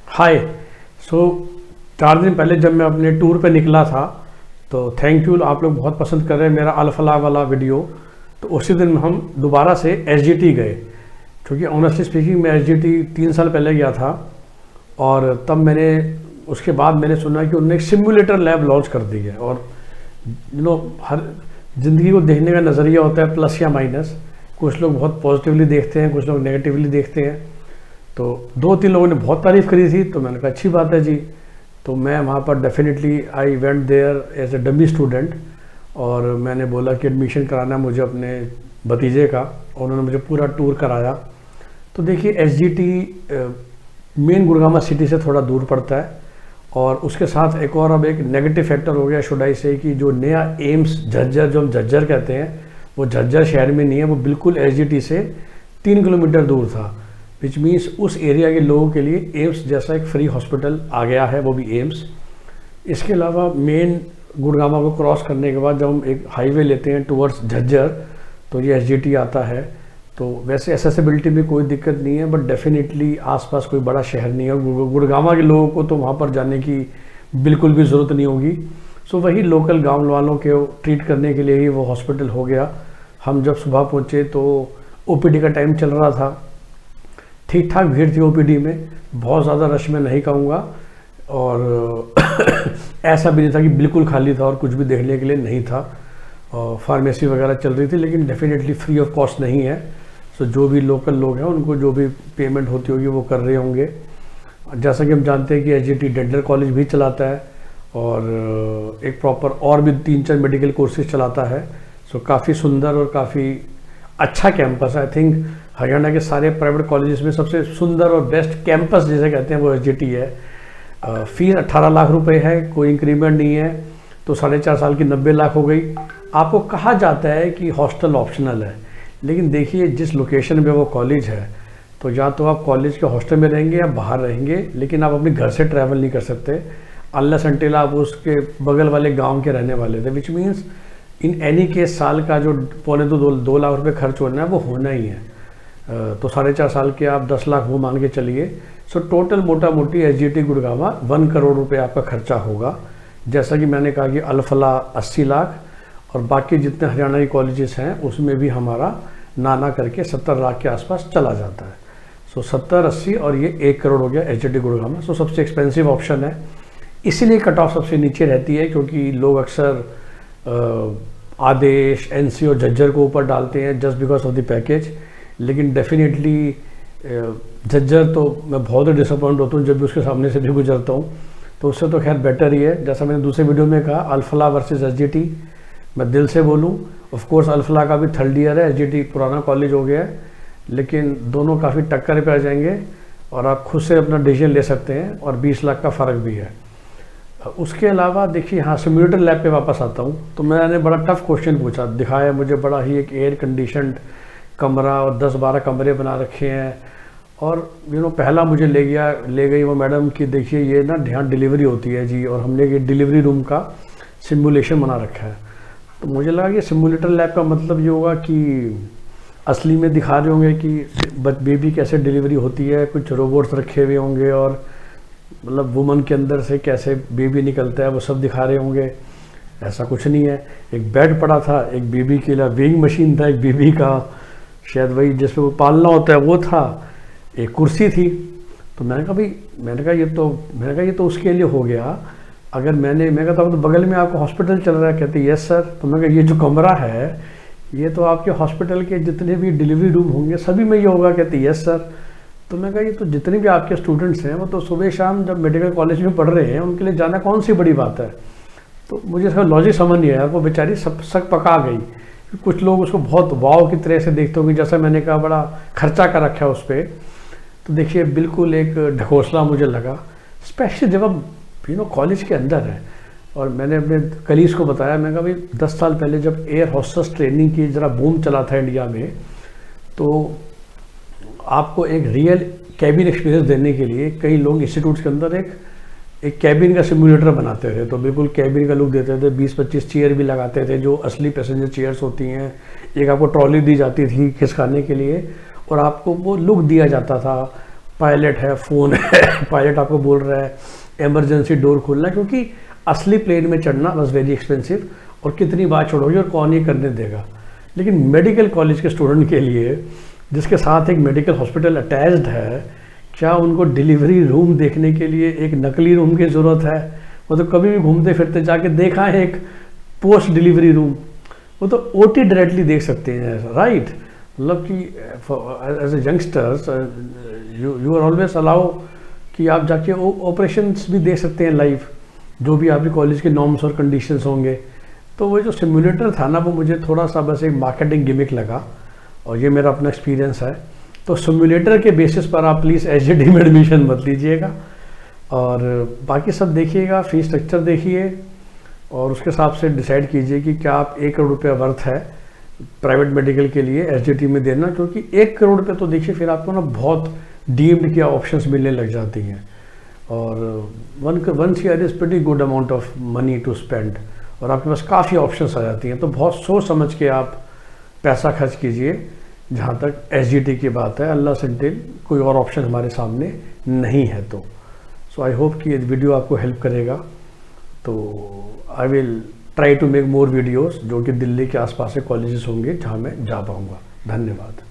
हाय। सो 4 दिन पहले जब मैं अपने टूर पे निकला था तो थैंक यू, आप लोग बहुत पसंद कर रहे हैं मेरा अल-फलाह वाला वीडियो। तो उसी दिन हम दोबारा से एसजीटी गए, क्योंकि ऑनेस्टली स्पीकिंग मैं एसजीटी 3 साल पहले गया था और तब उसके बाद मैंने सुना कि उन्होंने एक सिमुलेटर लैब लॉन्च कर दी है। और हर ज़िंदगी को देखने का नज़रिया होता है प्लस या माइनस। कुछ लोग बहुत पॉजिटिवली देखते हैं, कुछ लोग नेगेटिवली देखते हैं। तो 2-3 लोगों ने बहुत तारीफ़ करी थी, तो मैंने कहा अच्छी बात है जी। तो मैं वहाँ पर definitely I went there as a dummy student और मैंने बोला कि एडमिशन कराना है मुझे अपने भतीजे का, और उन्होंने मुझे पूरा टूर कराया। तो देखिए एसजीटी मेन गुड़गामा सिटी से थोड़ा दूर पड़ता है, और उसके साथ एक और अब एक नेगेटिव फैक्टर हो गया शुड आई से कि जो नया एम्स झज्जर, जो हम झज्जर कहते हैं, वो झज्जर शहर में नहीं है, वो बिल्कुल एसजीटी से 3 किलोमीटर दूर था। विच मीन्स उस एरिया के लोगों के लिए एम्स जैसा एक फ्री हॉस्पिटल आ गया है, वो भी एम्स। इसके अलावा मेन गुड़गामा को क्रॉस करने के बाद जब हम एक हाईवे लेते हैं टुवर्ड्स झज्जर तो ये एसजीटी आता है। तो वैसे एसेसिबिलिटी में कोई दिक्कत नहीं है, बट डेफिनेटली आसपास कोई बड़ा शहर नहीं है। गुड़गामा के लोगों को तो वहाँ पर जाने की बिल्कुल भी ज़रूरत नहीं होगी। सो वही लोकल गाँव वालों के ट्रीट करने के लिए ही वो हॉस्पिटल हो गया। हम जब सुबह पहुँचे तो ओपीडी का टाइम चल रहा था, ठीक ठाक भीड़ थी ओपीडी में, बहुत ज़्यादा रश में नहीं कहूँगा, और ऐसा भी नहीं था कि बिल्कुल खाली था और कुछ भी देखने के लिए नहीं था। और फार्मेसी वगैरह चल रही थी, लेकिन डेफिनेटली फ्री ऑफ कॉस्ट नहीं है। सो जो भी लोकल लोग हैं उनको जो भी पेमेंट होती होगी वो कर रहे होंगे। जैसा कि हम जानते हैं कि एसजीटी डेंटल कॉलेज भी चलाता है और एक प्रॉपर और भी 3-4 मेडिकल कोर्सेज चलाता है। सो काफ़ी सुंदर और काफ़ी अच्छा कैंपस है। आई थिंक हरियाणा के सारे प्राइवेट कॉलेजेस में सबसे सुंदर और बेस्ट कैंपस जिसे कहते हैं वो एसजीटी है। फीस 18 लाख रुपए है, कोई इंक्रीमेंट नहीं है, तो 4.5 साल की 90 लाख हो गई। आपको कहा जाता है कि हॉस्टल ऑप्शनल है, लेकिन देखिए जिस लोकेशन पे वो कॉलेज है, तो या तो आप कॉलेज के हॉस्टल में रहेंगे या बाहर रहेंगे, लेकिन आप अपने घर से ट्रैवल नहीं कर सकते अनलेस अनटिल आप उसके बगल वाले गाँव के रहने वाले थे। Which means in any case साल का जो 2 लाख रुपये खर्च होना है वो होना ही है। तो 4.5 साल के आप 10 लाख वो मान के चलिए। सो टोटल मोटा मोटी एसजीटी गुड़गामा 1 करोड़ रुपए आपका खर्चा होगा। जैसा कि मैंने कहा कि अल-फलाह 80 लाख और बाकी जितने हरियाणा के कॉलेजेस हैं उसमें भी हमारा नाना करके 70 लाख के आसपास चला जाता है। सो 70-80 और ये 1 करोड़ हो गया एसजीटी गुड़गामा। सो सबसे एक्सपेंसिव ऑप्शन है, इसीलिए कट ऑफ सबसे नीचे रहती है, क्योंकि लोग अक्सर आदेश, एनसी और झज्जर को ऊपर डालते हैं just because of the package. लेकिन डेफिनेटली झज्जर तो मैं बहुत ही डिसअपॉइंट होता हूँ जब भी उसके सामने से भी गुजरता हूँ, तो उससे तो खैर बेटर ही है। जैसा मैंने दूसरे वीडियो में कहा, अल-फलाह वर्सेस एसजीटी, मैं दिल से बोलूँ, ऑफ कोर्स अल-फलाह का भी 3rd ईयर है, एसजीटी पुराना कॉलेज हो गया है, लेकिन दोनों काफ़ी टक्कर पे आ जाएंगे और आप खुद से अपना डिसीजन ले सकते हैं, और 20 लाख का फ़र्क भी है। उसके अलावा देखिए, हाँ, सिम्युलेटर लैब पे वापस आता हूँ, तो मैंने बड़ा टफ क्वेश्चन पूछा, दिखाया मुझे बड़ा ही एक एयर कंडीशनड कमरा और 10-12 कमरे बना रखे हैं। और पहला मुझे ले गई वो मैडम कि देखिए ये ना यहाँ डिलीवरी होती है जी, और हमने ये डिलीवरी रूम का सिमुलेशन बना रखा है। तो मुझे लगा कि सिमुलेटर लैब का मतलब ये होगा कि असली में दिखा रहे होंगे कि बेबी कैसे डिलीवरी होती है, कुछ रोबोट्स रखे हुए होंगे और मतलब वुमन के अंदर से कैसे बेबी निकलता है वो सब दिखा रहे होंगे। ऐसा कुछ नहीं है। एक बेड पड़ा था, एक बेबी के लिए वेइंग मशीन था, एक बेबी का शायद वही जिसपे वो पालना होता है वो था, एक कुर्सी थी। तो मैंने कहा ये तो उसके लिए हो गया। अगर मैं कहता हूँ तो बगल में आपको हॉस्पिटल चल रहा है, कहते यस सर। तो मैं कहा ये जो कमरा है ये तो आपके हॉस्पिटल के जितने भी डिलीवरी रूम होंगे सभी में ये होगा, कहते यस सर। तो मैं कहा ये तो जितने भी आपके स्टूडेंट्स हैं वो तो सुबह शाम जब मेडिकल कॉलेज में पढ़ रहे हैं, उनके लिए जाना कौन सी बड़ी बात है। तो मुझे इसका लॉजिक समझ नहीं आया। वो बेचारी सक पका गई। कुछ लोग उसको बहुत वाव की तरह से देखते होंगे, जैसा मैंने कहा बड़ा खर्चा कर रखा है उस पर। तो देखिए बिल्कुल एक ढकोसला मुझे लगा, स्पेशली जब अब कॉलेज के अंदर है। और मैंने अपने कलीग्स को बताया, मैं कहा भाई 10 साल पहले जब एयर होस्टेस ट्रेनिंग की ज़रा बूम चला था इंडिया में, तो आपको एक रियल कैबिन एक्सपीरियंस देने के लिए कई लोग इंस्टीट्यूट्स के अंदर एक कैबिन का सिमुलेटर बनाते थे। तो बिल्कुल कैबिन का लुक देते थे, 20-25 चेयर भी लगाते थे जो असली पैसेंजर चेयर्स होती हैं। एक आपको ट्रॉली दी जाती थी खिसकाने के लिए और आपको वो लुक दिया जाता था। पायलट है, फ़ोन है, पायलट आपको बोल रहा है इमरजेंसी डोर खोलना, क्योंकि असली प्लेन में चढ़ना वॉज वेरी एक्सपेंसिव और कितनी बार चढ़ोगे और कौन ये करने देगा। लेकिन मेडिकल कॉलेज के स्टूडेंट के लिए जिसके साथ एक मेडिकल हॉस्पिटल अटैच्ड है, क्या उनको डिलीवरी रूम देखने के लिए एक नकली रूम की ज़रूरत है? वो तो कभी भी घूमते फिरते जाके देखा है एक पोस्ट डिलीवरी रूम, वो तो ओटी डायरेक्टली देख सकते हैं, राइट। मतलब कि as a youngsters you are always allow कि आप जाके ऑपरेशंस भी देख सकते हैं लाइव, जो भी आपके कॉलेज के नॉर्म्स और कंडीशंस होंगे। तो वो जो सिमुलेटर था ना, वो मुझे थोड़ा सा बस एक मार्केटिंग गिमिक लगा, और ये मेरा अपना एक्सपीरियंस है। तो सिमुलेटर के बेसिस पर आप प्लीज़ एसजीटी में एडमिशन मत लीजिएगा, और बाकी सब देखिएगा, फीस स्ट्रक्चर देखिए और उसके हिसाब से डिसाइड कीजिए कि क्या आप 1 करोड़ रुपये वर्थ है प्राइवेट मेडिकल के लिए एसजीटी में देना। क्योंकि 1 करोड़ रुपये तो देखिए फिर आपको ना बहुत डीम्ड क्या ऑप्शंस मिलने लग जाती हैं, और 1 year is pretty good amount of money to spend, और आपके पास काफ़ी ऑप्शंस आ जाती हैं। तो बहुत सोच समझ के आप पैसा खर्च कीजिए जहाँ तक एसजीटी की बात है, अल्लाह से दिल कोई और ऑप्शन हमारे सामने नहीं है। तो सो आई होप कि ये वीडियो आपको हेल्प करेगा। तो I will try to make more videos जो कि दिल्ली के आसपास के कॉलेजेस होंगे जहाँ मैं जा पाऊँगा। धन्यवाद।